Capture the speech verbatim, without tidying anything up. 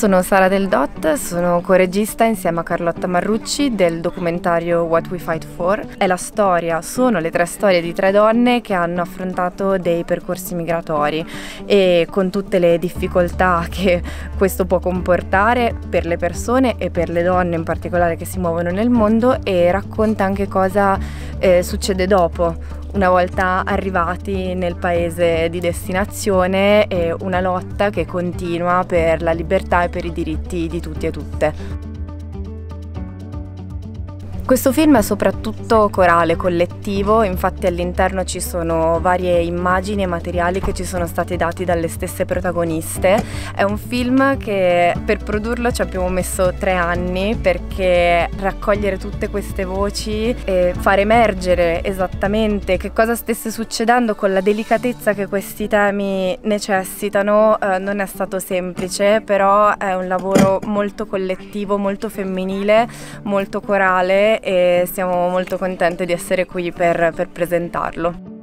sono Sara Del Dot, sono coregista insieme a Carlotta Marrucci del documentario What We Fight For. È la storia, sono le tre storie di tre donne che hanno affrontato dei percorsi migratori e con tutte le difficoltà che questo può comportare per le persone e per le donne in particolare che si muovono nel mondo, e racconta anche cosa eh, succede dopo. Una volta arrivati nel paese di destinazione, è una lotta che continua per la libertà e per i diritti di tutti e tutte. Questo film è soprattutto corale, collettivo, infatti all'interno ci sono varie immagini e materiali che ci sono stati dati dalle stesse protagoniste. È un film che per produrlo ci abbiamo messo tre anni, perché raccogliere tutte queste voci e far emergere esattamente che cosa stesse succedendo con la delicatezza che questi temi necessitano eh, non è stato semplice, però è un lavoro molto collettivo, molto femminile, molto corale, e siamo molto contente di essere qui per, per presentarlo.